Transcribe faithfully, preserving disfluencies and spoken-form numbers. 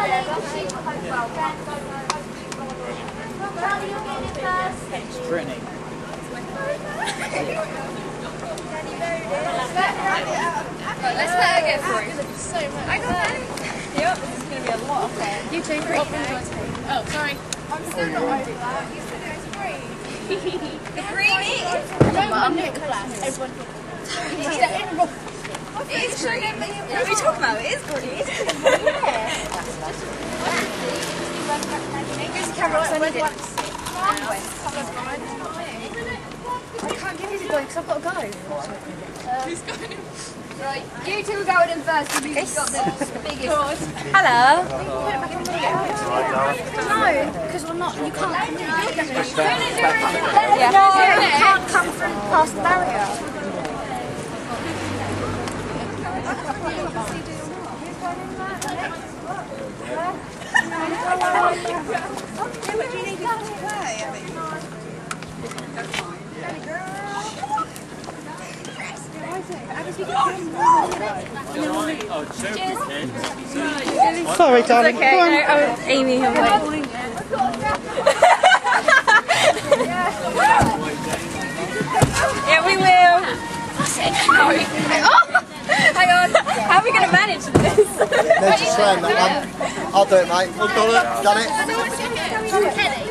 It's Trini. Let's let her get through. So much. I got that. Yep, this is going to be a lot of fun. You too, Green. Oh, sorry. I'm still not over that. You said it was green. The green is. Don't want to class. Everyone. It is green. What are we talking about? It is green. It is green. Yeah. Who's the camera? Where's it? I can't give you the go because I've got to go. Who's going? Right, you two are going in first because you've got the biggest. Hello. No, because we're not. You can't come in. Yeah. No, you can't come through past the barrier. What do you need to play? Sorry, darling. Okay, no, I was Amy. I'm like. Yeah, we will. Oh, hang on. How are we going to manage this? No, just slam that one. I'll do it, mate. Done it. Done it.